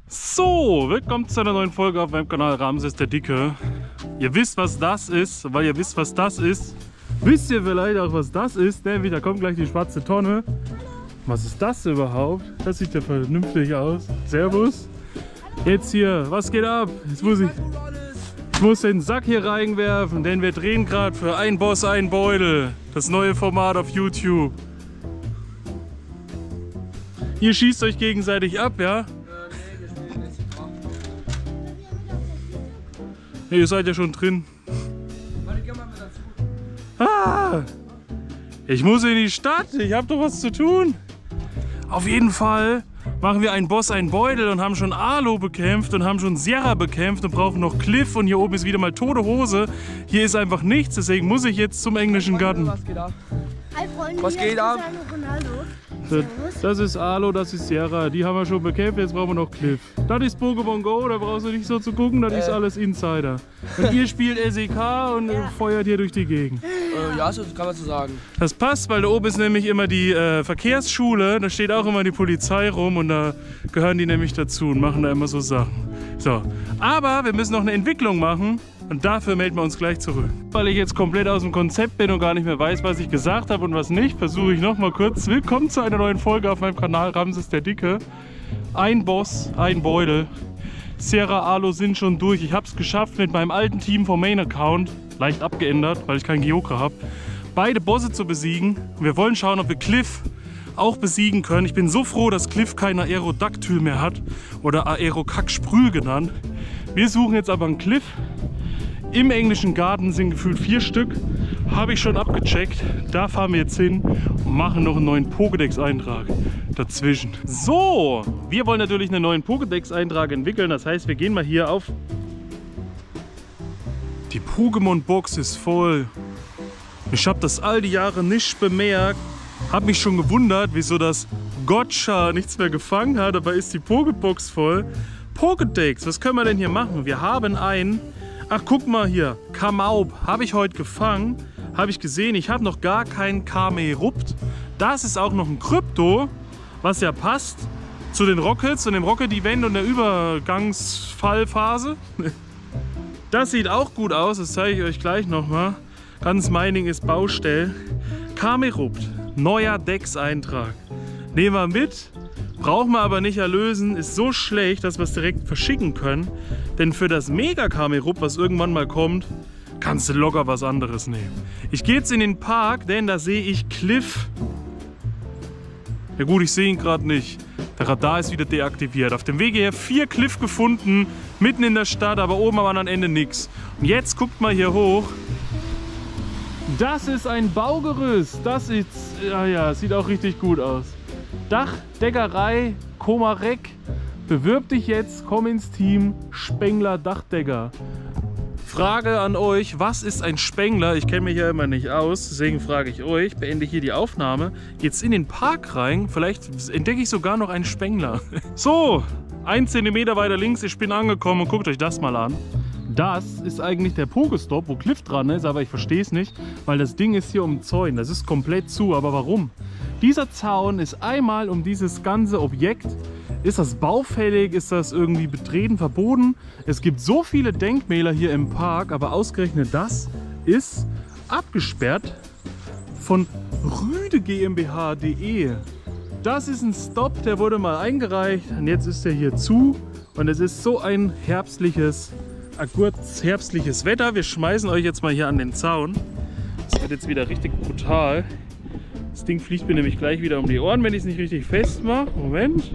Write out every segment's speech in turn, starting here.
So, willkommen zu einer neuen Folge auf meinem Kanal Ramses der Dicke. Ihr wisst, was das ist, weil ihr wisst, was das ist. Wisst ihr vielleicht auch, was das ist? Nämlich, da kommt gleich die schwarze Tonne. Was ist das überhaupt? Das sieht ja vernünftig aus. Servus. Jetzt hier, was geht ab? Jetzt muss ich muss den Sack hier reinwerfen, denn wir drehen gerade für Ein Boss, ein Beutel. Das neue Format auf YouTube. Ihr schießt euch gegenseitig ab, ja? Nee, ihr seid ja schon drin. Ah, ich muss in die Stadt, ich habe doch was zu tun. Auf jeden Fall machen wir Ein Boss, ein Beutel und haben schon Alo bekämpft und haben schon Sierra bekämpft und brauchen noch Cliff und hier oben ist wieder mal tote Hose. Hier ist einfach nichts, deswegen muss ich jetzt zum englischen Garten. Was geht ab? Hi Freunde, was geht ab? Das ist Alo, das ist Sierra, die haben wir schon bekämpft, jetzt brauchen wir noch Cliff. Das ist Pokémon Go, da brauchst du nicht so zu gucken, das ist alles Insider. Und ihr spielt SEK und feuert hier durch die Gegend. Ja, das kann man so sagen. Das passt, weil da oben ist nämlich immer die Verkehrsschule, da steht auch immer die Polizei rum und da gehören die nämlich dazu und machen da immer so Sachen. So, aber wir müssen noch eine Entwicklung machen. Und dafür melden wir uns gleich zurück. Weil ich jetzt komplett aus dem Konzept bin und gar nicht mehr weiß, was ich gesagt habe und was nicht, versuche ich noch mal kurz. Willkommen zu einer neuen Folge auf meinem Kanal Ramses der Dicke. Ein Boss, ein Beutel. Sierra, Alo sind schon durch. Ich habe es geschafft mit meinem alten Team vom Main-Account, leicht abgeändert, weil ich keinen Gyokra habe, beide Bosse zu besiegen. Wir wollen schauen, ob wir Cliff auch besiegen können. Ich bin so froh, dass Cliff kein Aerodactyl mehr hat oder Aerokacksprüh genannt. Wir suchen jetzt aber einen Cliff. Im englischen Garten sind gefühlt 4 Stück, habe ich schon abgecheckt. Da fahren wir jetzt hin und machen noch einen neuen Pokédex-Eintrag dazwischen. So, wir wollen natürlich einen neuen Pokédex-Eintrag entwickeln. Das heißt, wir gehen mal hier auf... Die Pokémon-Box ist voll. Ich habe das all die Jahre nicht bemerkt. Habe mich schon gewundert, wieso das Gotcha nichts mehr gefangen hat. Aber ist die Pokébox voll. Pokédex, was können wir denn hier machen? Wir haben einen... Ach, guck mal hier, Kamaub habe ich heute gefangen, habe ich gesehen. Ich habe noch gar keinen Kamerupt. Das ist auch noch ein Krypto, was ja passt zu den Rockets und dem Rocket-Event und der Übergangsfallphase. Das sieht auch gut aus, das zeige ich euch gleich nochmal. Ganz Mining ist Baustelle. Kamerupt, neuer Dex-Eintrag. Nehmen wir mit. Brauchen wir aber nicht erlösen, ist so schlecht, dass wir es direkt verschicken können. Denn für das Mega-Kamerupt, was irgendwann mal kommt, kannst du locker was anderes nehmen. Ich gehe jetzt in den Park, denn da sehe ich Cliff. Ja gut, ich sehe ihn gerade nicht. Der Radar ist wieder deaktiviert. Auf dem Wege her 4 Cliff gefunden, mitten in der Stadt, aber oben am anderen Ende nichts. Und jetzt guckt mal hier hoch. Das ist ein Baugerüst. Das ist, ja, sieht auch richtig gut aus. Dachdeckerei Komarek, bewirb dich jetzt, komm ins Team Spengler Dachdecker. Frage an euch, was ist ein Spengler? Ich kenne mich ja immer nicht aus, deswegen frage ich euch, beende hier die Aufnahme, jetzt in den Park rein, vielleicht entdecke ich sogar noch einen Spengler. So, 1 cm weiter links, ich bin angekommen und guckt euch das mal an. Das ist eigentlich der Pokestop, wo Cliff dran ist, aber ich verstehe es nicht, weil das Ding ist hier umzäunt, das ist komplett zu, aber warum? Dieser Zaun ist einmal um dieses ganze Objekt. Ist das baufällig? Ist das irgendwie betreten, verboten? Es gibt so viele Denkmäler hier im Park, aber ausgerechnet das ist abgesperrt von Rüde GmbH.de. Das ist ein Stop, der wurde mal eingereicht und jetzt ist er hier zu. Und es ist so ein herbstliches Wetter. Wir schmeißen euch jetzt mal hier an den Zaun. Das wird jetzt wieder richtig brutal. Das Ding fliegt mir nämlich gleich wieder um die Ohren, wenn ich es nicht richtig festmache. Moment.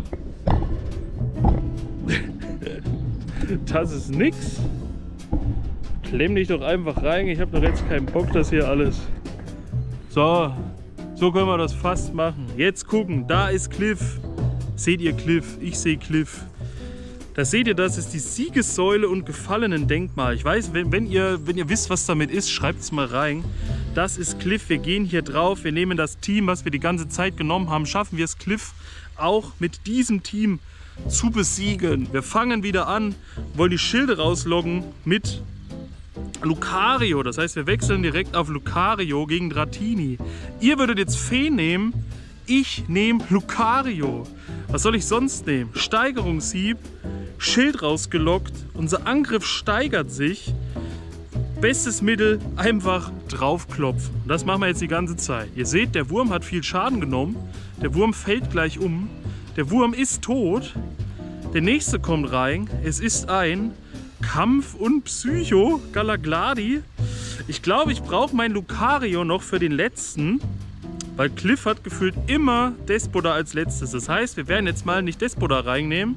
Das ist nix. Klemm dich doch einfach rein. Ich habe doch jetzt keinen Bock, das hier alles. So können wir das fast machen. Jetzt gucken, da ist Cliff. Seht ihr Cliff? Ich sehe Cliff. Da seht ihr, das ist die Siegessäule und Gefallenen-Denkmal. Ich weiß, wenn ihr wisst, was damit ist, schreibt es mal rein. Das ist Cliff, wir gehen hier drauf, wir nehmen das Team, was wir die ganze Zeit genommen haben, schaffen wir es Cliff auch mit diesem Team zu besiegen. Wir fangen wieder an, wollen die Schilde rausloggen mit Lucario. Das heißt, wir wechseln direkt auf Lucario gegen Dratini. Ihr würdet jetzt Fee nehmen, Ich nehme Lucario. Was soll ich sonst nehmen? Steigerungshieb, Schild rausgelockt, unser Angriff steigert sich. Bestes Mittel, einfach draufklopfen. Und das machen wir jetzt die ganze Zeit. Ihr seht, der Wurm hat viel Schaden genommen. Der Wurm fällt gleich um. Der Wurm ist tot. Der nächste kommt rein. Es ist ein Kampf und Psycho Galagladi. Ich glaube, ich brauche mein Lucario noch für den letzten. Weil Cliff hat gefühlt immer Despodar als letztes. Das heißt, wir werden jetzt mal nicht Despodar reinnehmen.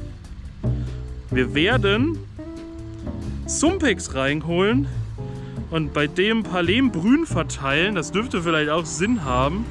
Wir werden Sumpex reinholen und bei dem ein paar Lehmbrühen verteilen. Das dürfte vielleicht auch Sinn haben.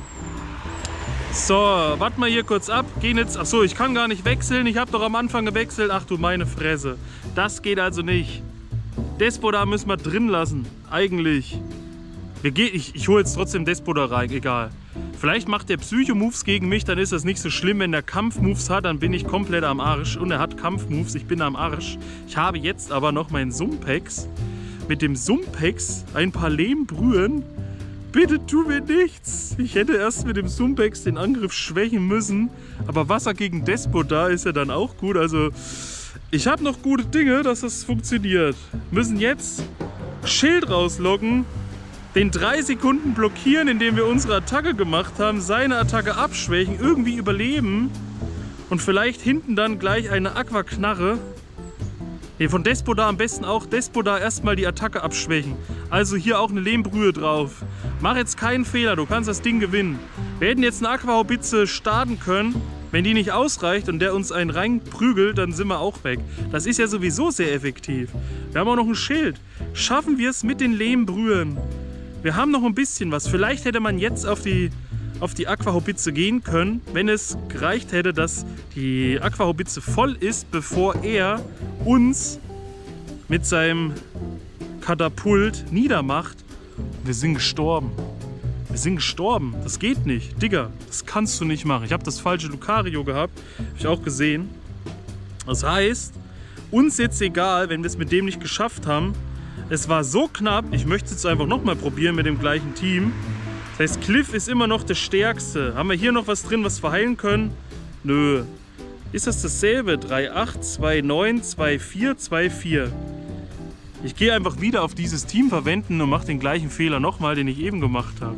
So, warten wir hier kurz ab. Gehen jetzt. Achso, ich kann gar nicht wechseln. Ich habe doch am Anfang gewechselt. Ach du meine Fresse. Das geht also nicht. Despodar müssen wir drin lassen. Eigentlich. Ich hole jetzt trotzdem Despodar rein. Egal. Vielleicht macht der Psycho-Moves gegen mich. Dann ist das nicht so schlimm. Wenn der Kampf-Moves hat, dann bin ich komplett am Arsch. Und er hat Kampf-Moves. Ich bin am Arsch. Ich habe jetzt aber noch meinen Sumpex. Mit dem Sumpex ein paar Lehmbrühen. Bitte tu mir nichts. Ich hätte erst mit dem Sumpex den Angriff schwächen müssen. Aber Wasser gegen Despodar ist ja dann auch gut. Also ich habe noch gute Dinge, dass das funktioniert. Müssen jetzt Schild rauslocken. Den 3 Sekunden blockieren, indem wir unsere Attacke gemacht haben. Seine Attacke abschwächen. Irgendwie überleben. Und vielleicht hinten dann gleich eine Aquaknarre. Nee, von Despodar am besten auch Despodar erstmal die Attacke abschwächen. Also hier auch eine Lehmbrühe drauf. Mach jetzt keinen Fehler, du kannst das Ding gewinnen. Wir hätten jetzt eine Aquahaubitze starten können. Wenn die nicht ausreicht und der uns einen reinprügelt, dann sind wir auch weg. Das ist ja sowieso sehr effektiv. Wir haben auch noch ein Schild. Schaffen wir es mit den Lehmbrühen? Wir haben noch ein bisschen was. Vielleicht hätte man jetzt auf die Aquahaubitze gehen können, wenn es gereicht hätte, dass die Aquahaubitze voll ist, bevor er uns mit seinem Katapult niedermacht. Wir sind gestorben. Wir sind gestorben. Das geht nicht. Digga, das kannst du nicht machen. Ich habe das falsche Lucario gehabt. Habe ich auch gesehen. Das heißt, uns jetzt egal, wenn wir es mit dem nicht geschafft haben. Es war so knapp. Ich möchte es jetzt einfach nochmal probieren mit dem gleichen Team. Das heißt, Cliff ist immer noch der Stärkste. Haben wir hier noch was drin, was wir heilen können? Nö. Ist das dasselbe? 3,8, 2,9, 2,4, 2,4. Ich gehe einfach wieder auf dieses Team verwenden und mache den gleichen Fehler nochmal, den ich eben gemacht habe.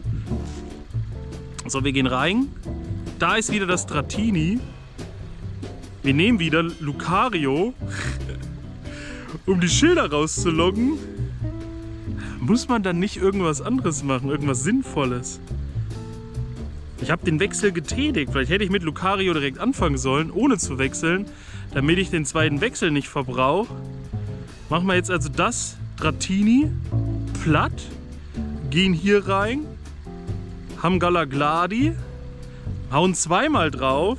So, wir gehen rein. Da ist wieder das Dratini. Wir nehmen wieder Lucario, um die Schilder rauszuloggen. Muss man dann nicht irgendwas anderes machen, irgendwas Sinnvolles? Ich habe den Wechsel getätigt. Vielleicht hätte ich mit Lucario direkt anfangen sollen, ohne zu wechseln, damit ich den zweiten Wechsel nicht verbrauche. Machen wir jetzt also das Dratini platt, gehen hier rein, haben Galagladi, hauen zweimal drauf,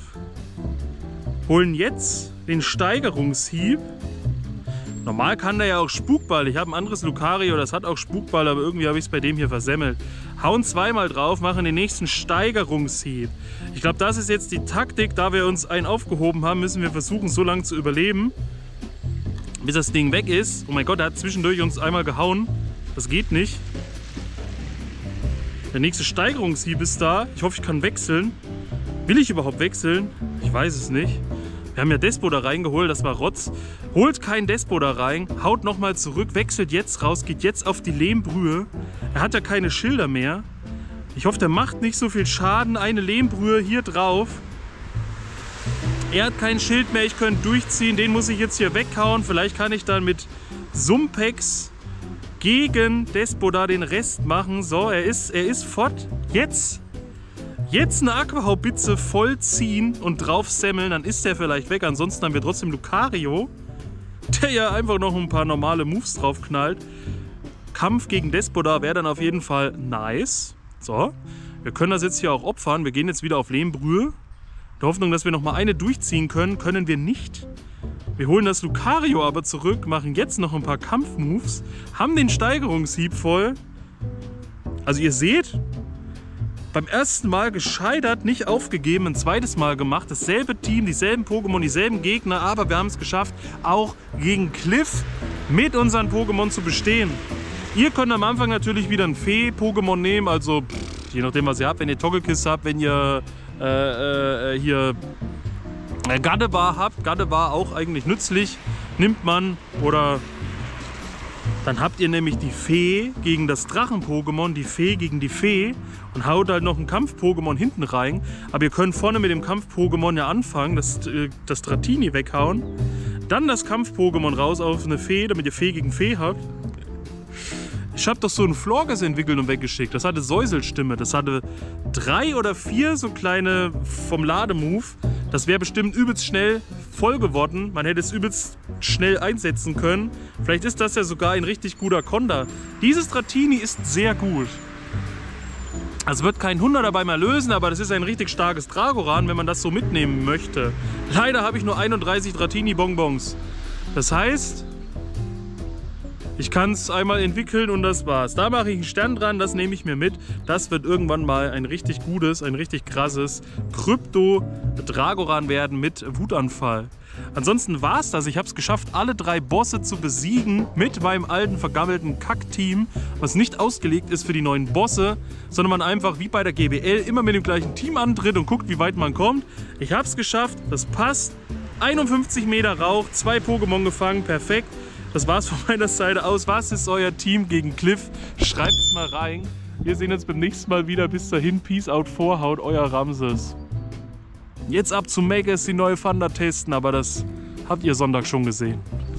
holen jetzt den Steigerungshieb. Normal kann der ja auch Spukball. Ich habe ein anderes Lucario, das hat auch Spukball, aber irgendwie habe ich es bei dem hier versemmelt. Hauen zweimal drauf, machen den nächsten Steigerungshieb. Ich glaube, das ist jetzt die Taktik. Da wir uns einen aufgehoben haben, müssen wir versuchen, so lange zu überleben, bis das Ding weg ist. Oh mein Gott, er hat zwischendurch uns einmal gehauen. Das geht nicht. Der nächste Steigerungshieb ist da. Ich hoffe, ich kann wechseln. Will ich überhaupt wechseln? Ich weiß es nicht. Wir haben ja Despodar reingeholt, das war Rotz. Holt kein Despodar rein, haut nochmal zurück, wechselt jetzt raus, geht jetzt auf die Lehmbrühe. Er hat ja keine Schilder mehr. Ich hoffe, der macht nicht so viel Schaden. Eine Lehmbrühe hier drauf. Er hat kein Schild mehr, ich könnte durchziehen. Den muss ich jetzt hier weghauen. Vielleicht kann ich dann mit Sumpex gegen Despodar den Rest machen. So, er ist fort. Jetzt eine Aquahaubitze vollziehen und drauf semmeln, dann ist der vielleicht weg. Ansonsten haben wir trotzdem Lucario, der ja einfach noch ein paar normale Moves drauf knallt. Kampf gegen Despodar wäre dann auf jeden Fall nice. So, wir können das jetzt hier auch opfern. Wir gehen jetzt wieder auf Lehmbrühe. In der Hoffnung, dass wir noch mal eine durchziehen können, können wir nicht. Wir holen das Lucario aber zurück, machen jetzt noch ein paar Kampfmoves, haben den Steigerungshieb voll. Also ihr seht, beim ersten Mal gescheitert, nicht aufgegeben, ein zweites Mal gemacht. Dasselbe Team, dieselben Pokémon, dieselben Gegner, aber wir haben es geschafft, auch gegen Cliff mit unseren Pokémon zu bestehen. Ihr könnt am Anfang natürlich wieder ein Fee-Pokémon nehmen, also je nachdem, was ihr habt. Wenn ihr Togekiss habt, wenn ihr hier Gardebar habt, Gardebar auch eigentlich nützlich, nimmt man oder dann habt ihr nämlich die Fee gegen das Drachen-Pokémon, die Fee gegen die Fee und haut halt noch ein Kampf-Pokémon hinten rein. Aber ihr könnt vorne mit dem Kampf-Pokémon ja anfangen, das Dratini weghauen, dann das Kampf-Pokémon raus auf eine Fee, damit ihr Fee gegen Fee habt. Ich habe doch so einen Florges entwickelt und weggeschickt. Das hatte Säuselstimme. Das hatte 3 oder 4 so kleine vom Lademove. Das wäre bestimmt übelst schnell voll geworden. Man hätte es übelst schnell einsetzen können. Vielleicht ist das ja sogar ein richtig guter Konter. Dieses Dratini ist sehr gut. Also wird kein 100er dabei mal lösen, aber das ist ein richtig starkes Dragoran, wenn man das so mitnehmen möchte. Leider habe ich nur 31 Dratini-Bonbons. Das heißt, ich kann es einmal entwickeln und das war's. Da mache ich einen Stern dran, das nehme ich mir mit. Das wird irgendwann mal ein richtig gutes, ein richtig krasses Krypto-Dragoran werden mit Wutanfall. Ansonsten war's das. Ich habe es geschafft, alle 3 Bosse zu besiegen mit meinem alten, vergammelten Kack-Team, was nicht ausgelegt ist für die neuen Bosse, sondern man einfach wie bei der GBL immer mit dem gleichen Team antritt und guckt, wie weit man kommt. Ich habe es geschafft, das passt. 51 Meter Rauch, 2 Pokémon gefangen, perfekt. Das war's von meiner Seite aus. Was ist euer Team gegen Cliff? Schreibt es mal rein. Wir sehen uns beim nächsten Mal wieder. Bis dahin, Peace out, Vorhaut, euer Ramses. Jetzt ab zu Megas die neue Thunder testen, aber das habt ihr Sonntag schon gesehen.